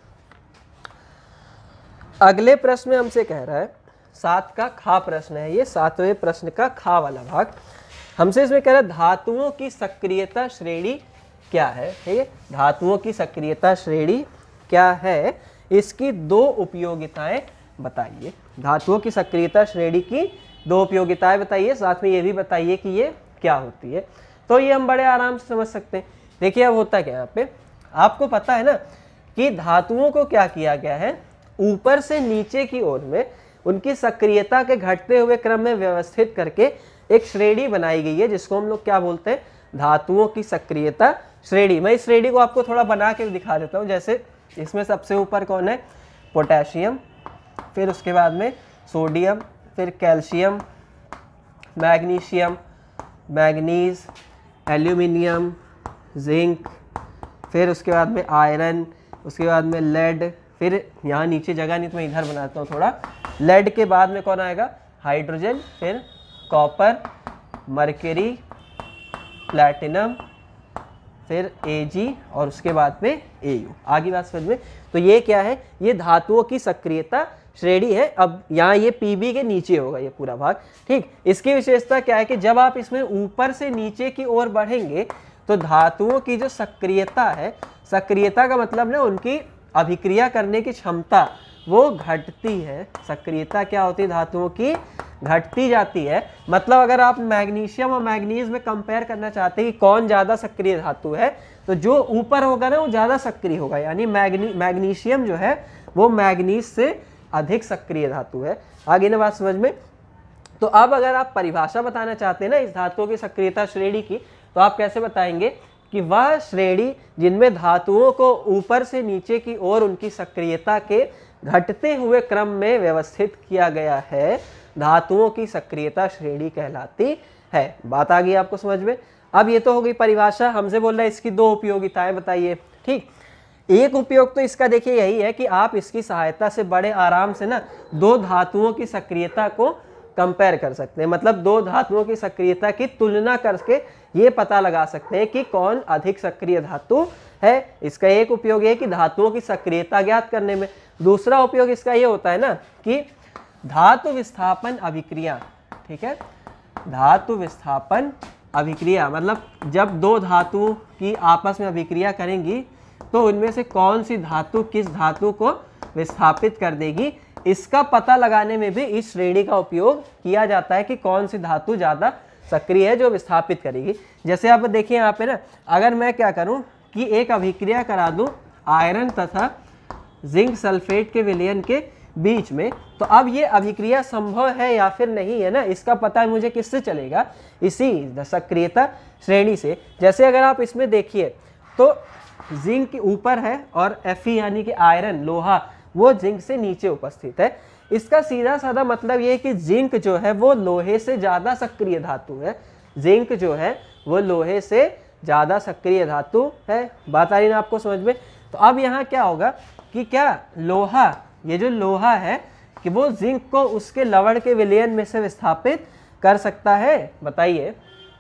अगले प्रश्न में हमसे कह रहा है, सात का खा प्रश्न है ये, सातवें प्रश्न का खा वाला भाग। हमसे इसमें कह रहा है धातुओं की सक्रियता श्रेणी क्या है। ठीक है, धातुओं की सक्रियता श्रेणी क्या है, इसकी दो उपयोगिताएं बताइए। धातुओं की सक्रियता श्रेणी की दो उपयोगिताएं बताइए, साथ में ये भी बताइए कि ये क्या होती है। तो ये हम बड़े आराम से समझ सकते हैं। देखिए अब होता क्या यहाँ पे, आपको पता है ना कि धातुओं को क्या किया गया है, ऊपर से नीचे की ओर में उनकी सक्रियता के घटते हुए क्रम में व्यवस्थित करके एक श्रेणी बनाई गई है, जिसको हम लोग क्या बोलते हैं, धातुओं की सक्रियता श्रेणी। मैं इस श्रेणी को आपको थोड़ा बना के दिखा देता हूँ। जैसे इसमें सबसे ऊपर कौन है, पोटेशियम, फिर उसके बाद में सोडियम, फिर calcium, magnesium, manganese, aluminium, zinc, फिर उसके बाद में आयरन, उसके बाद में लेड, फिर यहाँ नीचे जगह नहीं तो मैं इधर बनाता हूँ थोड़ा। लेड के बाद में कौन आएगा, हाइड्रोजन, फिर कॉपर, मरकरी, प्लैटिनम, फिर एजी और उसके बाद में एयू। आगे बात समझ में। तो ये क्या है, ये धातुओं की सक्रियता श्रेणी है। अब यहाँ ये पीबी के नीचे होगा ये पूरा भाग। ठीक, इसकी विशेषता क्या है कि जब आप इसमें ऊपर से नीचे की ओर बढ़ेंगे तो धातुओं की जो सक्रियता है, सक्रियता का मतलब ना उनकी अभिक्रिया करने की क्षमता वो घटती है। सक्रियता क्या होती है, धातुओं की घटती जाती है। मतलब अगर आप मैग्नीशियम और मैग्नीज में कंपेयर करना चाहते हैं कि कौन ज़्यादा सक्रिय धातु है, तो जो ऊपर होगा ना वो ज़्यादा सक्रिय होगा। यानी मैग्नी मैग्नीशियम जो है वो मैग्नीज से अधिक सक्रिय धातु है। आगे ना बात समझ में। तो अब अगर आप परिभाषा बताना चाहते हैं ना इस धातुओं की सक्रियता श्रेणी की, तो आप कैसे बताएंगे कि वह श्रेणी जिनमें धातुओं को ऊपर से नीचे की ओर उनकी सक्रियता के घटते हुए क्रम में व्यवस्थित किया गया है, धातुओं की सक्रियता श्रेणी कहलाती है। बात आ गई आपको समझ में। अब ये तो हो गई परिभाषा। हमसे बोल रहा है इसकी दो उपयोगिताएं बताइए। ठीक, एक उपयोग तो इसका देखिए यही है कि आप इसकी सहायता से बड़े आराम से ना दो धातुओं की सक्रियता को कंपेयर कर सकते हैं। मतलब दो धातुओं की सक्रियता की तुलना करके ये पता लगा सकते हैं कि कौन अधिक सक्रिय धातु है। इसका एक उपयोग है कि धातुओं की सक्रियता ज्ञात करने में। दूसरा उपयोग इसका ये होता है ना कि धातु विस्थापन अभिक्रिया। ठीक है, धातु विस्थापन अभिक्रिया मतलब जब दो धातु की आपस में अभिक्रिया करेंगी तो उनमें से कौन सी धातु किस धातु को विस्थापित कर देगी, इसका पता लगाने में भी इस श्रेणी का उपयोग किया जाता है कि कौन सी धातु ज़्यादा सक्रिय है जो विस्थापित करेगी। जैसे आप देखिए यहाँ पे ना, अगर मैं क्या करूँ कि एक अभिक्रिया करा दूँ आयरन तथा जिंक सल्फेट के विलयन के बीच में, तो अब ये अभिक्रिया संभव है या फिर नहीं है ना, इसका पता मुझे किससे चलेगा, इसी सक्रियता श्रेणी से। जैसे अगर आप इसमें देखिए तो जिंक ऊपर है और Fe यानी कि आयरन लोहा वो जिंक से नीचे उपस्थित है। इसका सीधा साधा मतलब ये है कि जिंक जो है वो लोहे से ज़्यादा सक्रिय धातु है। जिंक जो है वो लोहे से ज़्यादा सक्रिय धातु है। बात आ रही ना आपको समझ में। तो अब यहाँ क्या होगा कि क्या लोहा, ये जो लोहा है कि वो जिंक को उसके लवण के विलयन में से विस्थापित कर सकता है। बताइए,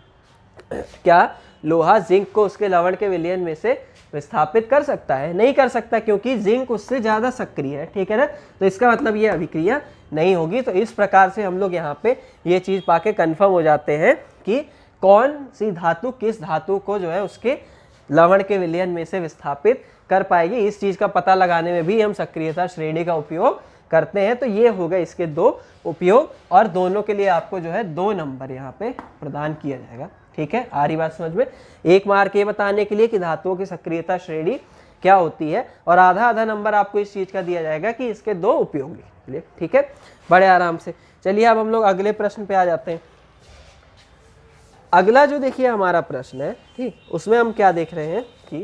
क्या लोहा जिंक को उसके लवण के विलयन में से विस्थापित कर सकता है? नहीं कर सकता, क्योंकि जिंक उससे ज़्यादा सक्रिय है। ठीक है ना, तो इसका मतलब ये अभिक्रिया नहीं होगी। तो इस प्रकार से हम लोग यहाँ पे ये चीज़ पाके कन्फर्म हो जाते हैं कि कौन सी धातु किस धातु को जो है उसके लवण के विलयन में से विस्थापित कर पाएगी। इस चीज़ का पता लगाने में भी हम सक्रियता श्रेणी का उपयोग करते हैं। तो ये हो गए इसके दो उपयोग, और दोनों के लिए आपको जो है दो नंबर यहाँ पे प्रदान किया जाएगा। ठीक है, आ रही बात समझ में। एक मार्क ये बताने के लिए कि धातुओं की सक्रियता श्रेणी क्या होती है, और आधा आधा नंबर आपको इस चीज़ का दिया जाएगा कि इसके दो उपयोग लिए। ठीक है, बड़े आराम से। चलिए अब हम लोग अगले प्रश्न पे आ जाते हैं। अगला जो देखिए हमारा प्रश्न है, ठीक, उसमें हम क्या देख रहे हैं कि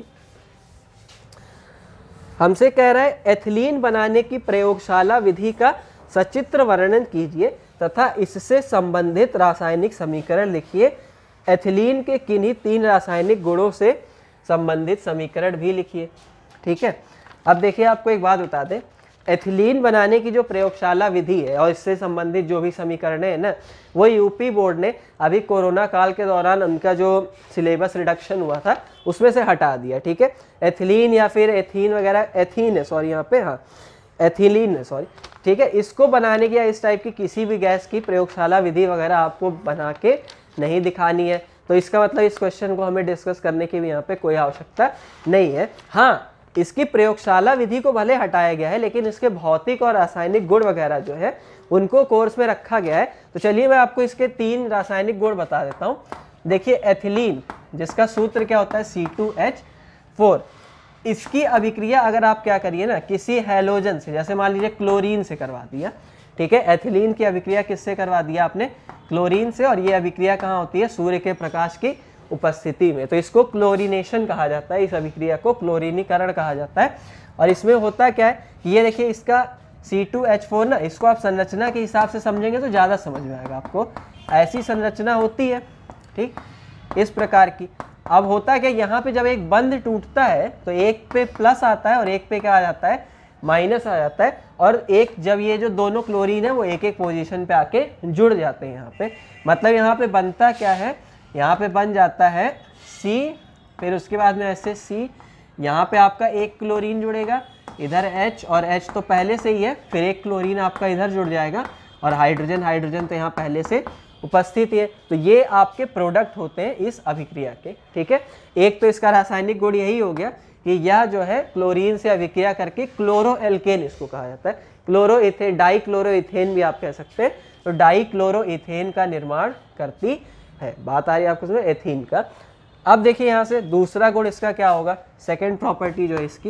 हमसे कह रहा है एथिलीन बनाने की प्रयोगशाला विधि का सचित्र वर्णन कीजिए तथा इससे संबंधित रासायनिक समीकरण लिखिए। एथिलीन के किन्हीं तीन रासायनिक गुणों से संबंधित समीकरण भी लिखिए। ठीक है, अब देखिए आपको एक बात बता दें, एथिलीन बनाने की जो प्रयोगशाला विधि है और इससे संबंधित जो भी समीकरण है ना, वो यूपी बोर्ड ने अभी कोरोना काल के दौरान उनका जो सिलेबस रिडक्शन हुआ था उसमें से हटा दिया। ठीक है, एथिलीन या फिर एथीन वगैरह, एथीन है सॉरी यहाँ पे, हाँ एथिलीन है सॉरी, ठीक है, इसको बनाने की या इस टाइप की किसी भी गैस की प्रयोगशाला विधि वगैरह आपको बना के नहीं दिखानी है। तो इसका मतलब इस क्वेश्चन को हमें डिस्कस करने की भी यहाँ पे कोई आवश्यकता नहीं है। हाँ, इसकी प्रयोगशाला विधि को भले हटाया गया है लेकिन इसके भौतिक और रासायनिक गुण वगैरह जो है उनको कोर्स में रखा गया है। तो चलिए मैं आपको इसके तीन रासायनिक गुण बता देता हूँ। देखिए एथिलीन, जिसका सूत्र क्या होता है सी टू एच फोर, इसकी अभिक्रिया अगर आप क्या करिए ना किसी हैलोजन से, जैसे मान लीजिए क्लोरीन से करवा दिया, ठीक है, एथिलीन की अभिक्रिया किससे करवा दिया आपने, क्लोरीन से, और ये अभिक्रिया कहाँ होती है, सूर्य के प्रकाश की उपस्थिति में, तो इसको क्लोरीनेशन कहा जाता है, इस अभिक्रिया को क्लोरीनीकरण कहा जाता है। और इसमें होता क्या है, ये देखिए इसका सी टू एच फोर ना, इसको आप संरचना के हिसाब से समझेंगे तो ज़्यादा समझ में आएगा आपको। ऐसी संरचना होती है, ठीक, इस प्रकार की। अब होता क्या, यहाँ पे जब एक बंध टूटता है तो एक पे प्लस आता है और एक पे क्या आ जाता है, माइनस आ जाता है, और एक जब ये जो दोनों क्लोरीन है वो एक एक पोजीशन पे आके जुड़ जाते हैं यहाँ पे। मतलब यहाँ पे बनता क्या है, यहाँ पे बन जाता है C, फिर उसके बाद में ऐसे C, यहाँ पे आपका एक क्लोरीन जुड़ेगा, इधर H, और H तो पहले से ही है, फिर एक क्लोरीन आपका इधर जुड़ जाएगा, और हाइड्रोजन हाइड्रोजन तो यहाँ पहले से उपस्थित है। तो ये आपके प्रोडक्ट होते हैं इस अभिक्रिया के। ठीक है, एक तो इसका रासायनिक गुण यही हो गया कि यह जो है क्लोरीन से अभिक्रिया करके क्लोरो एल्केन इसको कहा जाता है, chloroethane, dichloroethane भी आप कह सकते हैं, तो डाई क्लोरो इथेन का निर्माण करती है। बात आ रही है आपको समझ, एथीन का। अब देखिए यहाँ से दूसरा गुण इसका क्या होगा, सेकेंड प्रॉपर्टी जो है इसकी,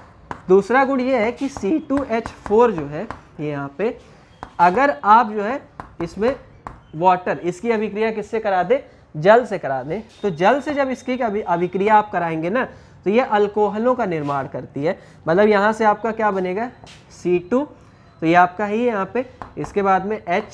दूसरा गुण ये है कि सी टू एच फोर जो है ये यहाँ पे, अगर आप जो है इसमें वाटर, इसकी अभिक्रिया किससे करा दे, जल से करा दें, तो जल से जब इसकी अभिक्रिया आप कराएंगे ना तो ये अल्कोहलों का निर्माण करती है। मतलब यहाँ से आपका क्या बनेगा, सी टू, तो ये आपका ही है यहाँ पे, इसके बाद में H,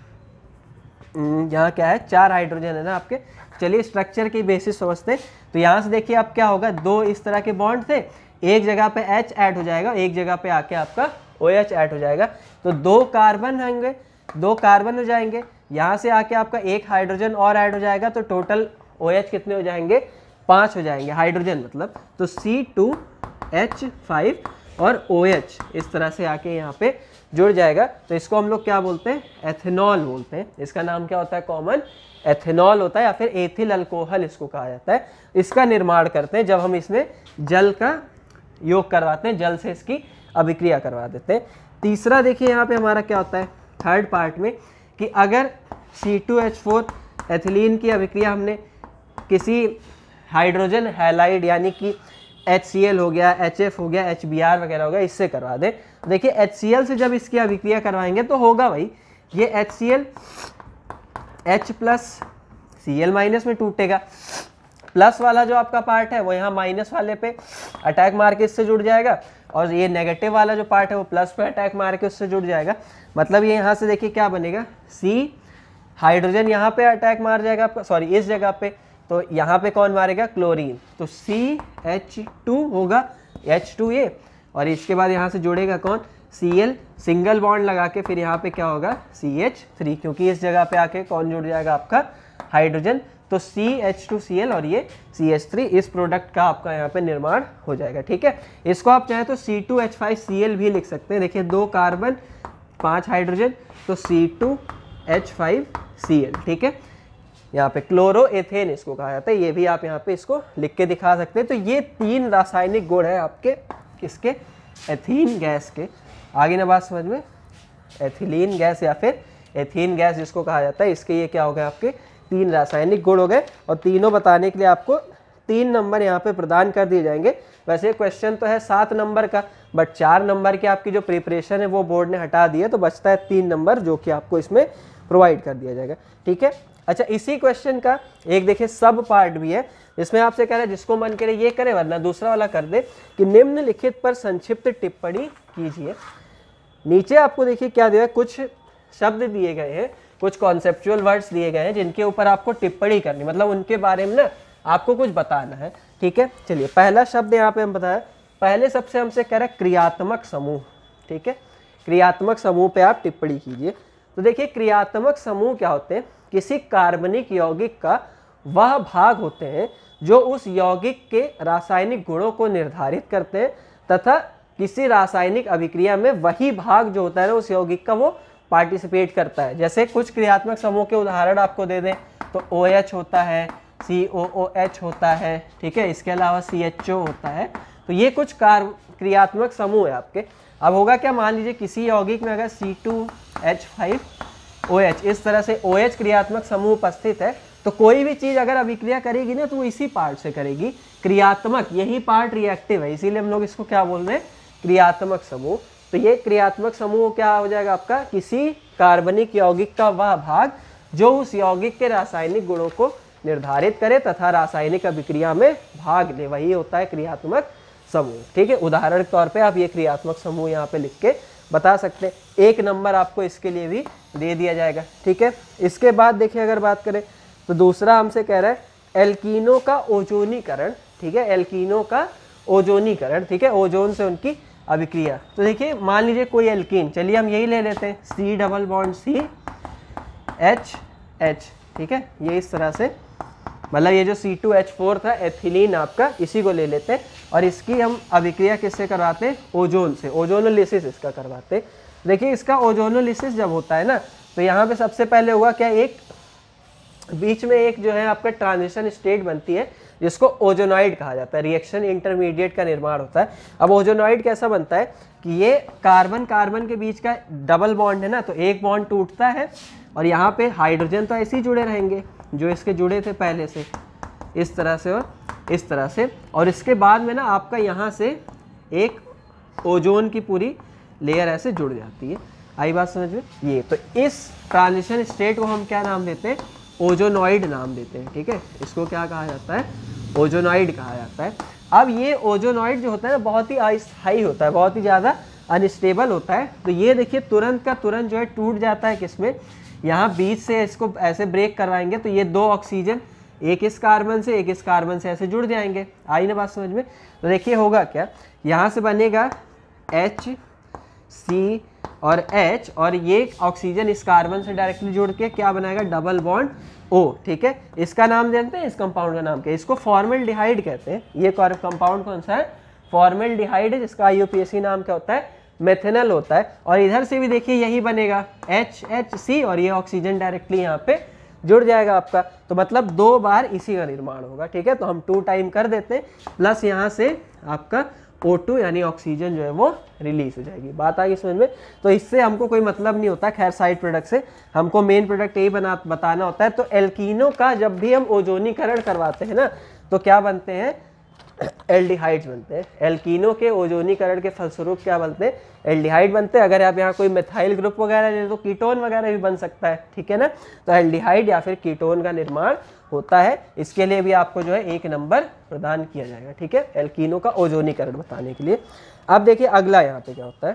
यहाँ क्या है, चार हाइड्रोजन है ना आपके। चलिए स्ट्रक्चर की बेसिस समझते हैं। तो यहाँ से देखिए आप क्या होगा, दो इस तरह के बॉन्ड थे, एक जगह पे H ऐड हो जाएगा, एक जगह पे आके आपका OH ऐड हो जाएगा, तो दो कार्बन होंगे, दो कार्बन हो जाएंगे, यहाँ से आके आपका एक हाइड्रोजन और ऐड हो जाएगा, तो टोटल OH कितने हो जाएंगे, पाँच हो जाएंगे हाइड्रोजन मतलब, तो सी टू एच फाइव और OH इस तरह से आके यहाँ पे जुड़ जाएगा। तो इसको हम लोग क्या बोलते हैं, एथेनॉल बोलते हैं। इसका नाम क्या होता है, कॉमन एथेनॉल होता है, या फिर एथिल अल्कोहल इसको कहा जाता है। इसका निर्माण करते हैं जब हम इसमें जल का योग करवाते हैं, जल से इसकी अभिक्रिया करवा देते हैं। तीसरा देखिए यहाँ पे हमारा क्या होता है, थर्ड पार्ट में, कि अगर C two H four ethylene की अभिक्रिया हमने किसी हाइड्रोजन हैलाइड यानी कि एच सी एल हो गया, एच एफ हो गया, एच बी आर वगैरह हो गया, इससे करवा दें, देखिए एच सी एल से जब इसकी अभिक्रिया करवाएंगे तो होगा भाई, ये H C L H plus C L minus में टूटेगा, प्लस वाला जो आपका पार्ट है वो यहाँ माइनस वाले पे अटैक मार के इससे जुड़ जाएगा, और ये नेगेटिव वाला जो पार्ट है वो प्लस पे अटैक मार के उससे जुड़ जाएगा। मतलब ये यहाँ से देखिए क्या बनेगा, C, हाइड्रोजन यहाँ पे अटैक मार जाएगा आपका, सॉरी इस जगह पे, तो यहाँ पे कौन मारेगा, क्लोरीन, तो सी एच टू होगा, एच टू ये, और इसके बाद यहाँ से जुड़ेगा कौन, सी एल, सिंगल बॉन्ड लगा के फिर यहाँ पे क्या होगा, सी एच थ्री, क्योंकि इस जगह पे आके कौन जुड़ जाएगा आपका, हाइड्रोजन, तो C H two C L और ये सी एच थ्री, इस प्रोडक्ट का आपका यहाँ पे निर्माण हो जाएगा। ठीक है, इसको आप चाहे तो C two H five C L भी लिख सकते हैं। देखिए दो कार्बन पाँच हाइड्रोजन, तो C two H five C L. ठीक है, यहाँ पे क्लोरो एथेन इसको कहा जाता है, ये भी आप यहाँ पे इसको लिख के दिखा सकते हैं। तो ये तीन रासायनिक गुण है आपके किसके, एथीन गैस के। आगे ना बात समझ में, एथिलीन गैस या फिर एथीन गैस जिसको कहा जाता है, इसके ये क्या हो गए, आपके तीन रासायनिक गुण हो गए, और तीनों बताने के लिए आपको तीन नंबर यहाँ पे प्रदान कर दिए जाएंगे। वैसे क्वेश्चन तो है सात नंबर का, बट चार नंबर की आपकी जो प्रिपरेशन है वो बोर्ड ने हटा दी है, तो बचता है तीन नंबर जो कि आपको इसमें प्रोवाइड कर दिया जाएगा। ठीक है, अच्छा, इसी क्वेश्चन का एक देखिए सब पार्ट भी है, इसमें आपसे कह रहा है जिसको मन करे ये करे वरना दूसरा वाला कर दे कि निम्नलिखित पर संक्षिप्त टिप्पणी कीजिए। नीचे आपको देखिए क्या दिया है, कुछ शब्द दिए गए हैं, कुछ कॉन्सेप्चुअल वर्ड्स दिए गए हैं जिनके ऊपर आपको टिप्पणी करनी, मतलब उनके बारे में ना आपको कुछ बताना है। ठीक है, चलिए पहला शब्द यहाँ पे हम बताया, पहले सबसे हमसे कह रहा है क्रियात्मक समूह। ठीक है, क्रियात्मक समूह पे आप टिप्पणी कीजिए। तो देखिए क्रियात्मक समूह क्या होते हैं, किसी कार्बनिक यौगिक का वह भाग होते हैं जो उस यौगिक के रासायनिक गुणों को निर्धारित करते हैं तथा किसी रासायनिक अभिक्रिया में वही भाग जो होता है ना उस यौगिक का वो पार्टिसिपेट करता है। जैसे कुछ क्रियात्मक समूह के उदाहरण आपको दे दें तो OH होता है, सी ओ ओ एच होता है, ठीक है, इसके अलावा सी एच ओ होता है। तो ये कुछ कार क्रियात्मक समूह है आपके। अब होगा क्या, मान लीजिए किसी यौगिक में अगर C two H five O H इस तरह से OH क्रियात्मक समूह उपस्थित है तो कोई भी चीज़ अगर अभिक्रिया करेगी ना तो वो इसी पार्ट से करेगी, क्रियात्मक, यही पार्ट रिएक्टिव है, इसीलिए हम लोग इसको क्या बोल रहे हैं, क्रियात्मक समूह। तो ये क्रियात्मक समूह क्या हो जाएगा आपका, किसी कार्बनिक यौगिक का वह भाग जो उस यौगिक के रासायनिक गुणों को निर्धारित करे तथा रासायनिक अभिक्रिया में भाग ले, वही होता है क्रियात्मक समूह। ठीक है, उदाहरण के तौर पे आप ये क्रियात्मक समूह यहाँ पे लिख के बता सकते हैं। एक नंबर आपको इसके लिए भी दे दिया जाएगा। ठीक है, इसके बाद देखिए अगर बात करें तो दूसरा हमसे कह रहा है एल्कीनो का ओजोनीकरण। ठीक है, एल्कीनो का ओजोनीकरण, ठीक है, ओजोन से उनकी अभिक्रिया। तो देखिए मान लीजिए कोई एल्कीन, चलिए हम यही ले लेते हैं, C double bond C H H. ठीक है, ये इस तरह से, मतलब ये जो सी टू एच फोर था एथिलीन आपका, इसी को ले लेते हैं और इसकी हम अभिक्रिया किससे करवाते हैं, ओजोन से, ओजोनोलिसिस इसका करवाते हैं। देखिए इसका ओजोनोलिसिस जब होता है ना तो यहाँ पे सबसे पहले हुआ क्या, एक बीच में एक जो है आपका ट्रांजिशन स्टेट बनती है जिसको ओजोनॉइड कहा जाता है, रिएक्शन इंटरमीडिएट का निर्माण होता है। अब ओजोनॉइड कैसा बनता है कि ये कार्बन कार्बन के बीच का डबल बॉन्ड है ना, तो एक बॉन्ड टूटता है और यहाँ पे हाइड्रोजन तो ऐसे ही जुड़े रहेंगे जो इसके जुड़े थे पहले से, इस तरह से और इस तरह से, और इसके बाद में ना आपका यहाँ से एक ओजोन की पूरी लेयर ऐसे जुड़ जाती है। आई बात समझ में, ये तो इस ट्रांजिशन स्टेट को हम क्या नाम देते हैं, ओजोनॉइड नाम देते हैं। ठीक है, इसको क्या कहा जाता है, ओजोनॉइड कहा जाता है। अब ये ओजोनॉइड जो होता है ना बहुत ही अस्थायी होता है, बहुत ही ज़्यादा अनस्टेबल होता है। तो ये देखिए तुरंत का तुरंत जो है टूट जाता है, किसमें, यहाँ बीच से इसको ऐसे ब्रेक करवाएंगे तो ये दो ऑक्सीजन एक इस कार्बन से एक इस कार्बन से ऐसे जुड़ जाएंगे। आई ना बात समझ में। तो देखिए होगा क्या, यहाँ से बनेगा H C और H और ये ऑक्सीजन इस कार्बन से डायरेक्टली जुड़ के क्या बनाएगा, डबल बॉन्ड O। ठीक है, इसका नाम जानते हैं, इस कंपाउंड का नाम क्या है, इसको फॉर्मल्डिहाइड कहते हैं। ये कंपाउंड कौन सा है, फॉर्मल्डिहाइड है, जिसका आई यू पी ए सी नाम क्या होता है, मेथेनल होता है। और इधर से भी देखिए यही बनेगा एच एच सी और ये ऑक्सीजन डायरेक्टली यहाँ पे जुड़ जाएगा आपका। तो मतलब दो बार इसी का निर्माण होगा। ठीक है, तो हम टू टाइम कर देते हैं, प्लस यहाँ से आपका ओ टू यानी ऑक्सीजन जो है वो रिलीज हो जाएगी। बात आ गई समझ में। तो इससे हमको कोई मतलब नहीं होता, खैर साइड प्रोडक्ट से हमको मेन प्रोडक्ट यही बना बताना होता है। तो एल्कीनो का जब भी हम ओजोनीकरण करवाते हैं ना तो क्या बनते हैं, एल्डिहाइड्स बनते हैं। एल्कीनो के ओजोनीकरण के फलस्वरूप क्या बनते हैं, एल्डिहाइड बनते हैं। अगर आप यहाँ कोई मिथाइल ग्रुप वगैरह ले तो कीटोन वगैरह भी बन सकता है। ठीक है ना, तो एल्डिहाइड या फिर कीटोन का निर्माण होता है। इसके लिए भी आपको जो है एक नंबर प्रदान किया जाएगा। ठीक है, एल्कीनो का ओजोनीकरण बताने के लिए। अब देखिए अगला यहाँ पे क्या होता है,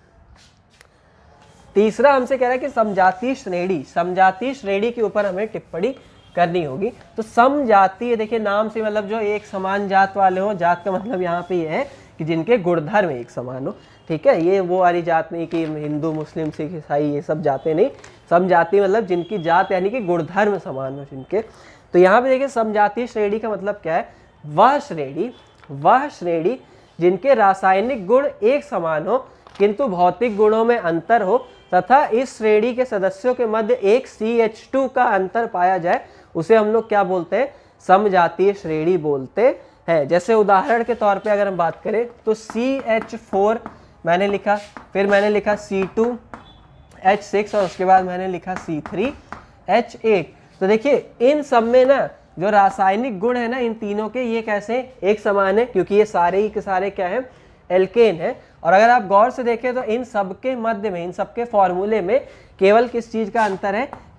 तीसरा हमसे कह रहा है कि समजातीय श्रेणी, समजातीय श्रेणी के ऊपर हमें टिप्पणी करनी होगी। तो समजातीय देखिए नाम से मतलब जो एक समान जात वाले हो, जात का मतलब यहाँ पे ये है कि जिनके गुणधर्म एक समान हो। ठीक है, ये वो वाली जात नहीं कि हिंदू मुस्लिम सिख ईसाई ये सब जाते नहीं, समजातीय मतलब जिनकी जात यानी कि गुणधर्म समान हो जिनके। तो यहाँ पे देखिए समजातीय श्रेणी का मतलब क्या है, वह श्रेणी वह श्रेणी जिनके रासायनिक गुण एक समान हो किंतु भौतिक गुणों में अंतर हो तथा इस श्रेणी के सदस्यों के मध्य एक सी एच टू का अंतर पाया जाए, उसे हम लोग क्या बोलते हैं, समजातीय श्रेणी बोलते हैं। जैसे उदाहरण के तौर पे अगर हम बात करें तो सी एच फोर मैंने लिखा, फिर मैंने लिखा सी टू एच सिक्स और उसके बाद मैंने लिखा सी थ्री एच एट। तो देखिए इन सब में ना जो रासायनिक गुण है ना इन तीनों के, ये कैसे एक समान है क्योंकि ये सारे ही के सारे क्या हैं, एल्केन है। और अगर आप गौर से देखें तो इन सबके मध्य में, इन सबके फॉर्मूले में केवल किस चीज़ का अंतर है,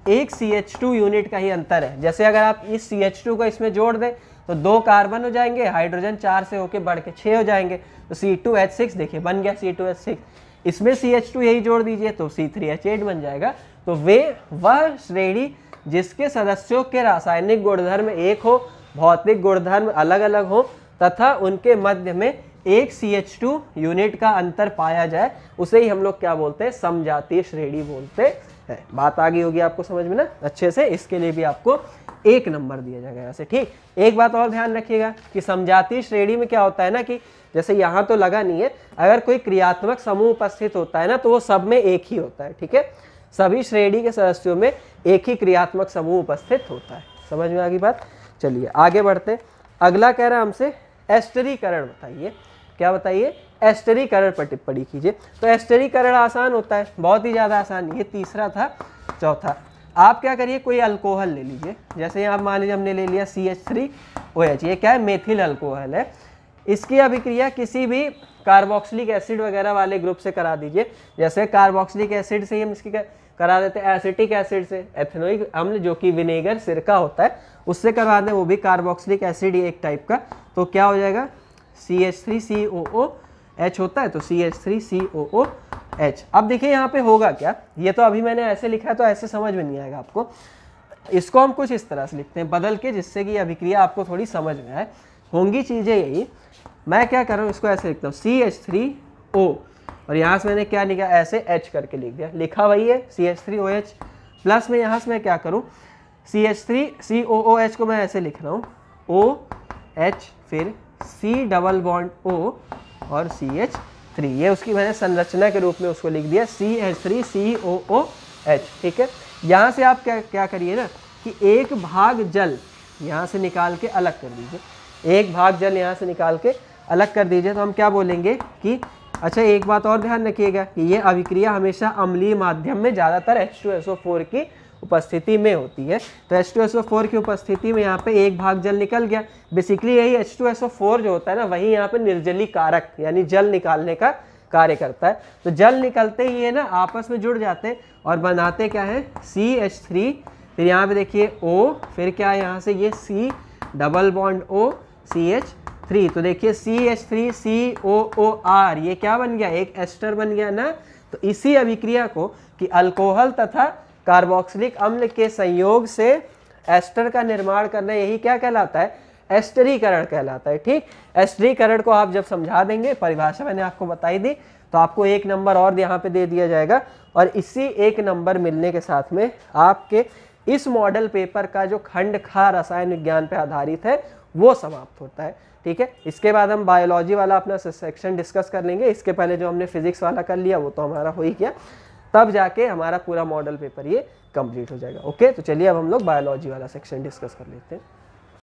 एक सी एच टू यूनिट का ही अंतर है। जैसे अगर आप इस सी एच टू को इसमें जोड़ दें तो दो कार्बन हो जाएंगे, हाइड्रोजन चार से होके बढ़ के छः हो जाएंगे, तो सी टू एच सिक्स देखिए बन गया सी टू एच सिक्स। इसमें सी एच टू यही जोड़ दीजिए तो सी थ्री एच एट बन जाएगा। तो वे वह श्रेणी जिसके सदस्यों के रासायनिक गुणधर्म एक हो, भौतिक गुणधर्म अलग अलग हो तथा उनके मध्य में एक सी एच टू यूनिट का अंतर पाया जाए, उसे ही हम लोग क्या बोलते हैं, समजातीय श्रेणी बोलते हैं। बात आ गई होगी आपको समझ में ना अच्छे से। इसके लिए भी आपको एक नंबर दिया जाएगा ऐसे, ठीक। एक बात और ध्यान रखिएगा कि समजातीय श्रेणी में क्या होता है ना कि जैसे यहाँ तो लगा नहीं है, अगर कोई क्रियात्मक समूह उपस्थित होता है ना तो वो सब में एक ही होता है, ठीक है। सभी श्रेणी के सदस्यों में एक ही क्रियात्मक समूह उपस्थित होता है। समझ में आ गई बात। चलिए आगे बढ़ते। अगला कह रहा है हमसे एस्टरीकरण बताइए। क्या बताइए, एस्टरीकरण पर टिप्पणी कीजिए। तो एस्टरीकरण आसान होता है, बहुत ही ज़्यादा आसान। ये तीसरा था। चौथा, आप क्या करिए, कोई अल्कोहल ले लीजिए। जैसे यहाँ मान लीजिए हमने ले लिया C H three O H, ये क्या है, मेथिल अल्कोहल है। इसकी अभिक्रिया किसी भी कार्बोक्सिलिक एसिड वगैरह वाले ग्रुप से करा दीजिए। जैसे कार्बोक्सिलिक एसिड से ही हम इसकी करा देते हैं, एसिटिक एसिड से, एथेनोइक अम्ल जो कि विनेगर सिरका होता है उससे करवा दें, वो भी कार्बोक्सिलिक एसिड एक टाइप का। तो क्या हो जाएगा, C H three C O O H होता है, तो C H three C O O H. अब देखिए यहाँ पे होगा क्या, ये तो अभी मैंने ऐसे लिखा है तो ऐसे समझ में नहीं आएगा आपको। इसको हम कुछ इस तरह से लिखते हैं बदल के, जिससे कि अभिक्रिया आपको थोड़ी समझ में आए। होंगी चीज़ें यही। मैं क्या कर रहा हूँ, इसको ऐसे लिखता हूँ सी एच थ्री ओ, और यहाँ से मैंने क्या लिखा, ऐसे H करके लिख दिया। लिखा वही है C H three O H, plus में यहाँ से मैं क्या करूँ, C H three C O O H को मैं ऐसे लिख रहा हूँ O H, फिर C डबल बॉन्ड O और सी एच थ्री। ये उसकी मैंने संरचना के रूप में उसको लिख दिया C H three C O O H, ठीक है। यहाँ से आप क्या क्या करिए ना कि एक भाग जल यहाँ से निकाल के अलग कर दीजिए। एक भाग जल यहाँ से निकाल के अलग कर दीजिए तो हम क्या बोलेंगे कि अच्छा, एक बात और ध्यान रखिएगा कि ये अभिक्रिया हमेशा अम्लीय माध्यम में ज़्यादातर H two S O four की उपस्थिति में होती है। तो H two S O four की उपस्थिति में यहाँ पे एक भाग जल निकल गया। बेसिकली यही H two S O four जो होता है ना, वही यहाँ पे निर्जली कारक यानी जल निकालने का कार्य करता है। तो जल निकलते ही ये ना आपस में जुड़ जाते हैं और बनाते क्या है, सी एच थ्री, फिर यहाँ पे देखिए O, फिर क्या है यहाँ से ये C double bond O C H three. तो देखिए C H three C O O R, ये क्या बन गया, एक एस्टर बन गया ना। तो इसी अभिक्रिया को कि अल्कोहल तथा कार्बोक्सिलिक अम्ल के संयोग से एस्टर का निर्माण करना, यही क्या कहलाता है, एस्टरीकरण कहलाता है, ठीक। एस्टरीकरण को आप जब समझा देंगे, परिभाषा मैंने आपको बताई दी, तो आपको एक नंबर और यहाँ पे दे दिया जाएगा। और इसी एक नंबर मिलने के साथ में आपके इस मॉडल पेपर का जो खंड खा रसायन विज्ञान पे आधारित है वो समाप्त होता है, ठीक है। इसके बाद हम बायोलॉजी वाला अपना सेक्शन डिस्कस कर लेंगे। इसके पहले जो हमने फिजिक्स वाला कर लिया वो तो हमारा हो ही गया, तब जाके हमारा पूरा मॉडल पेपर ये कंप्लीट हो जाएगा। ओके, तो चलिए अब हम लोग बायोलॉजी वाला सेक्शन डिस्कस कर लेते हैं।